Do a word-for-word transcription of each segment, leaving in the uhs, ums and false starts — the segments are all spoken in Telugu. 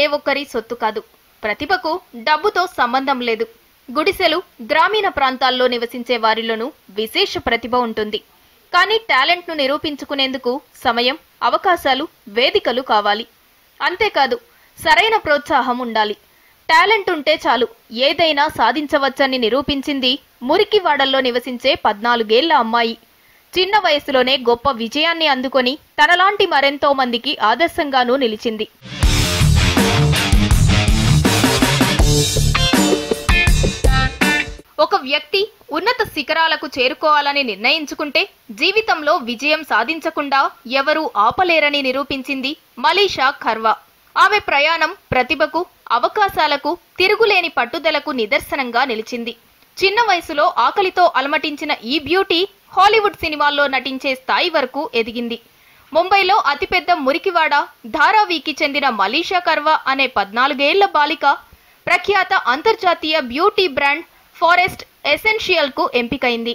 ఒక్కరి సొత్తు కాదు. ప్రతిభకు డబ్బుతో సంబంధం లేదు. గుడిసెలు, గ్రామీణ ప్రాంతాల్లో నివసించే వారిలోనూ విశేష ప్రతిభ ఉంటుంది. కానీ టాలెంట్ను నిరూపించుకునేందుకు సమయం, అవకాశాలు, వేదికలు కావాలి. అంతేకాదు, సరైన ప్రోత్సాహం ఉండాలి. టాలెంట్ ఉంటే చాలు, ఏదైనా సాధించవచ్చని నిరూపించింది మురికివాడల్లో నివసించే పద్నాలుగేళ్ల అమ్మాయి. చిన్న వయసులోనే గొప్ప విజయాన్ని అందుకొని తనలాంటి మరెంతో మందికి ఆదర్శంగానూ నిలిచింది. ఒక వ్యక్తి ఉన్నత శిఖరాలకు చేరుకోవాలని నిర్ణయించుకుంటే జీవితంలో విజయం సాధించకుండా ఎవరూ ఆపలేరని నిరూపించింది మనీషా ఖర్వా. ఆమె ప్రయాణం ప్రతిభకు, అవకాశాలకు, తిరుగులేని పట్టుదలకు నిదర్శనంగా నిలిచింది. చిన్న వయసులో ఆకలితో అలమటించిన ఈ బ్యూటీ హాలీవుడ్ సినిమాల్లో నటించే స్థాయి వరకు ఎదిగింది. ముంబైలో అతిపెద్ద మురికివాడ ధారావీకి చెందిన మనీషా ఖర్వా అనే పద్నాలుగేళ్ల బాలిక ప్రఖ్యాత అంతర్జాతీయ బ్యూటీ బ్రాండ్ ఫారెస్ట్ ఎసెన్షియల్ కు ఎంపికైంది.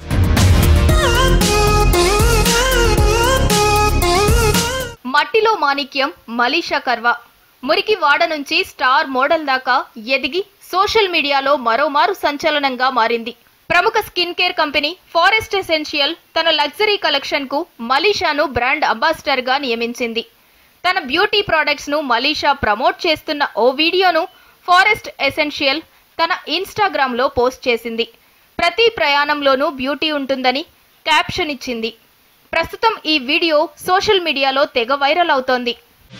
మట్టిలో మాణిక్యం మనీషా ఖర్వా మురికివాడ నుంచి స్టార్ మోడల్ దాకా ఎదిగి సోషల్ మీడియాలో మరోమారు సంచలనంగా మారింది. ప్రముఖ skin care company Forest Essential తన లగ్జరీ కలెక్షన్ కు మనీషాను బ్రాండ్ అంబాసిడర్ గా నియమించింది. తన బ్యూటీ ప్రొడక్ట్స్ ను మనీషా ప్రమోట్ చేస్తున్న ఓ వీడియోను ఫారెస్ట్ ఎసెన్షియల్ తన ఇన్స్టాగ్రామ్ లో పోస్ట్ చేసింది. ప్రతి ప్రయాణంలోనూ బ్యూటీ ఉంటుందని క్యాప్షన్ ఇచ్చింది. ప్రస్తుతం ఈ వీడియో సోషల్ మీడియాలో తెగ వైరల్ అవుతోంది.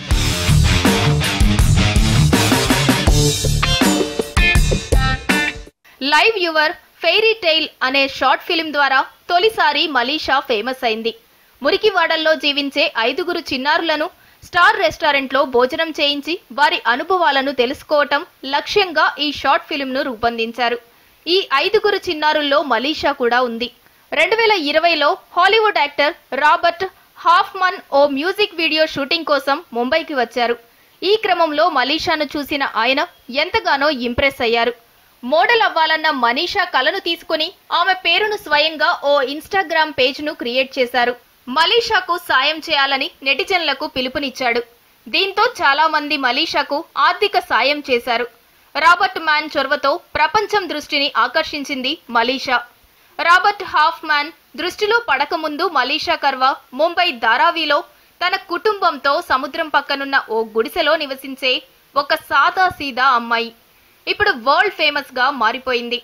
లైవ్ యువర్ ఫెయిరీ టైల్ అనే షార్ట్ ఫిల్మ్ ద్వారా తొలిసారి మనీషా ఫేమస్ అయింది. మురికివాడల్లో జీవించే ఐదుగురు చిన్నారులను స్టార్ రెస్టారెంట్లో భోజనం చేయించి వారి అనుభవాలను తెలుసుకోవటం లక్ష్యంగా ఈ షార్ట్ ఫిల్మ్ను రూపొందించారు. ఈ ఐదుగురు చిన్నారుల్లో మనీషా కూడా ఉంది. రెండు వేల ఇరవైలో హాలీవుడ్ యాక్టర్ రాబర్ట్ హాఫ్మన్ ఓ మ్యూజిక్ వీడియో షూటింగ్ కోసం ముంబైకి వచ్చారు. ఈ క్రమంలో మనీషాను చూసిన ఆయన ఎంతగానో ఇంప్రెస్ అయ్యారు. మోడల్ అవ్వాలన్న మనీషా కలను తీసుకుని ఆమె పేరును స్వయంగా ఓ ఇన్స్టాగ్రామ్ పేజ్ను క్రియేట్ చేశారు. మనీషాకు సాయం చేయాలని నెటిజన్లకు పిలుపునిచ్చాడు. దీంతో చాలా మంది మనీషాకు ఆర్థిక సాయం చేశారు. రాబర్ట్ మ్యాన్ చొరవతో ప్రపంచం దృష్టిని ఆకర్షించింది మనీషా. రాబర్ట్ హాఫ్ మ్యాన్ దృష్టిలో పడకముందు మనీషా ఖర్వా ముంబై ధారావీలో తన కుటుంబంతో సముద్రం పక్కనున్న ఓ గుడిసెలో నివసించే ఒక సాదా సీదా అమ్మాయి. ఇప్పుడు వరల్డ్ ఫేమస్ గా మారిపోయింది.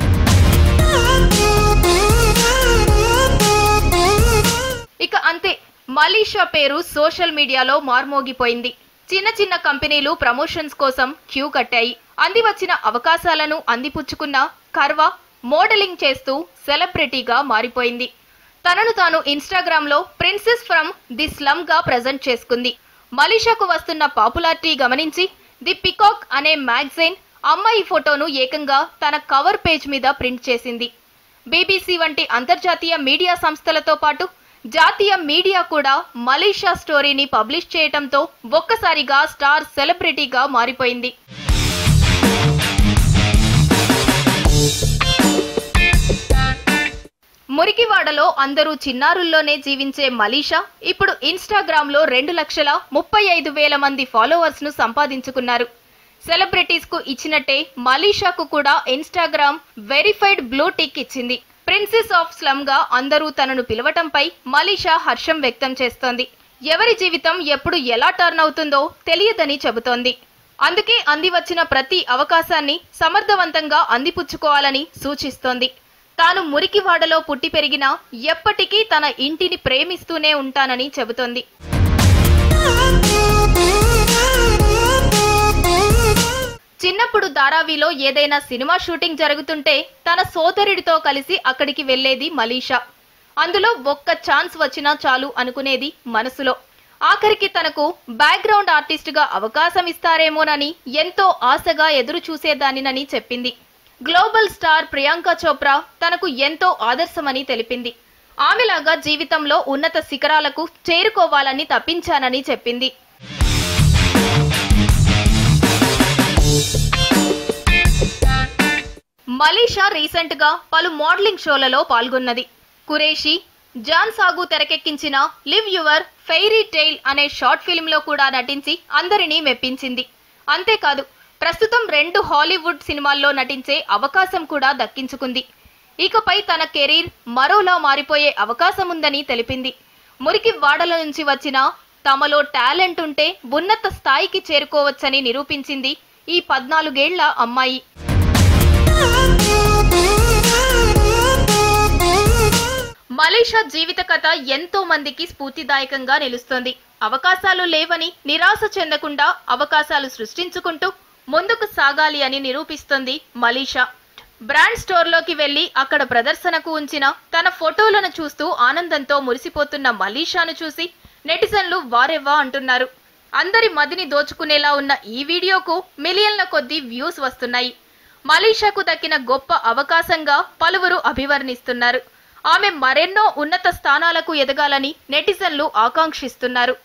ఇక అంతే, మనీషా పేరు సోషల్ మీడియాలో మార్మోగిపోయింది. చిన్న చిన్న కంపెనీలు ప్రమోషన్స్ కోసం క్యూ కట్టాయి. అంది వచ్చిన అవకాశాలను అందిపుచ్చుకున్న ఖర్వా మోడలింగ్ చేస్తూ సెలబ్రిటీగా మారిపోయింది. తనను తాను ఇన్స్టాగ్రామ్ లో ప్రిన్సెస్ ఫ్రమ్ ది స్లమ్ గా ప్రజెంట్ చేసుకుంది. మనీషాకు వస్తున్న పాపులారిటీ గమనించి ది పికాక్ అనే మ్యాగజైన్ అమ్మాయి ఫోటోను ఏకంగా తన కవర్ పేజ్ మీద ప్రింట్ చేసింది. బీబీసీ వంటి అంతర్జాతీయ మీడియా సంస్థలతో పాటు జాతీయ మీడియా కూడా మనీషా స్టోరీని పబ్లిష్ చేయటంతో ఒక్కసారిగా స్టార్ సెలబ్రిటీగా మారిపోయింది. మురికివాడలో అందరూ చిన్నారుల్లోనే జీవించే మనీషా ఇప్పుడు ఇన్స్టాగ్రామ్ లో రెండు లక్షల ముప్పై ఐదు వేల మంది ఫాలోవర్స్ ను సంపాదించుకున్నారు. సెలబ్రిటీస్ కు ఇచ్చినట్టే మనీషాకు కూడా ఇన్స్టాగ్రామ్ వెరిఫైడ్ బ్లూ టిక్ ఇచ్చింది. ప్రిన్సెస్ ఆఫ్ స్లమ్ గా అందరూ తనను పిలవటంపై మనీషా హర్షం వ్యక్తం చేస్తోంది. ఎవరి జీవితం ఎప్పుడు ఎలా టర్న్ అవుతుందో తెలియదని చెబుతోంది. అందుకే అంది వచ్చిన ప్రతి అవకాశాన్ని సమర్థవంతంగా అందిపుచ్చుకోవాలని సూచిస్తోంది. తాను మురికివాడలో పుట్టి పెరిగినా ఎప్పటికీ తన ఇంటిని ప్రేమిస్తూనే ఉంటానని చెబుతోంది. చిన్నప్పుడు ధారావీలో ఏదైనా సినిమా షూటింగ్ జరుగుతుంటే తన సోదరుడితో కలిసి అక్కడికి వెళ్లేది మనీషా. అందులో ఒక్క ఛాన్స్ వచ్చినా చాలు అనుకునేది మనసులో. ఆఖరికి తనకు బ్యాక్గ్రౌండ్ ఆర్టిస్ట్ గా అవకాశం ఇస్తారేమోనని ఎంతో ఆశగా ఎదురు చూసేదానినని చెప్పింది. గ్లోబల్ స్టార్ ప్రియాంక చోప్రా తనకు ఎంతో ఆదర్శమని తెలిపింది. ఆమెలాగా జీవితంలో ఉన్నత శిఖరాలకు చేరుకోవాలని తప్పించానని చెప్పింది. మనీషా రీసెంట్ గా పలు మోడలింగ్ షోలలో పాల్గొన్నది. కురేషి, జాన్ సాగు తెరకెక్కించిన లివ్ యువర్ ఫెయిరీ టైల్ అనే షార్ట్ ఫిల్మ్ లో కూడా నటించి అందరినీ మెప్పించింది. అంతేకాదు ప్రస్తుతం రెండు హాలీవుడ్ సినిమాల్లో నటించే అవకాశం కూడా దక్కించుకుంది. ఇకపై తన కెరీర్ మరోలా మారిపోయే అవకాశం ఉందని తెలిపింది. మురికి వాడల నుంచి వచ్చిన తమలో టాలెంట్ ఉంటే ఉన్నత స్థాయికి చేరుకోవచ్చని నిరూపించింది ఈ పద్నాలుగేళ్ల అమ్మాయి. మలీషా జీవిత కథ ఎంతో మందికి స్ఫూర్తిదాయకంగా నిలుస్తోంది. అవకాశాలు లేవని నిరాశ చెందకుండా అవకాశాలు సృష్టించుకుంటూ ముందుకు సాగాలి అని నిరూపిస్తోంది మలీషా. బ్రాండ్ స్టోర్లోకి వెళ్లి అక్కడ ప్రదర్శనకు ఉంచిన తన ఫోటోలను చూస్తూ ఆనందంతో మురిసిపోతున్న మలీషాను చూసి నెటిజన్లు వారెవ్వా అంటున్నారు. అందరి మదిని దోచుకునేలా ఉన్న ఈ వీడియోకు మిలియన్ల కొద్దీ వ్యూస్ వస్తున్నాయి. మలీషాకు దక్కిన గొప్ప అవకాశంగా పలువురు అభివర్ణిస్తున్నారు. ఆమె మరెన్నో ఉన్నత స్థానాలకు ఎదగాలని నెటిజన్లు ఆకాంక్షిస్తున్నారు.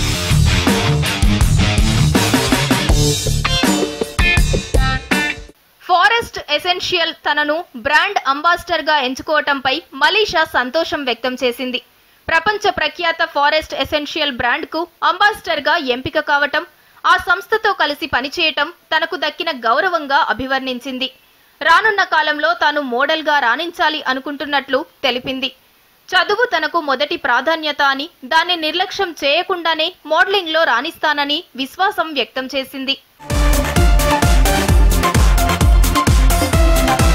ఫారెస్ట్ ఎసెన్షియల్ తనను బ్రాండ్ అంబాసిడర్ గా ఎంచుకోవటంపై మలీషా సంతోషం వ్యక్తం చేసింది. ప్రపంచ ప్రఖ్యాత ఫారెస్ట్ ఎసెన్షియల్ బ్రాండ్ కు అంబాసిడర్ గా ఎంపిక కావటం, ఆ సంస్థతో కలిసి పనిచేయటం తనకు దక్కిన గౌరవంగా అభివర్ణించింది. రానున్న కాలంలో తాను మోడల్ గా రాణించాలి అనుకుంటున్నట్లు తెలిపింది. చదువు తనకు మొదటి ప్రాధాన్యత అని, దాన్ని నిర్లక్ష్యం చేయకుండానే మోడలింగ్ లో రాణిస్తానని విశ్వాసం వ్యక్తం చేసింది.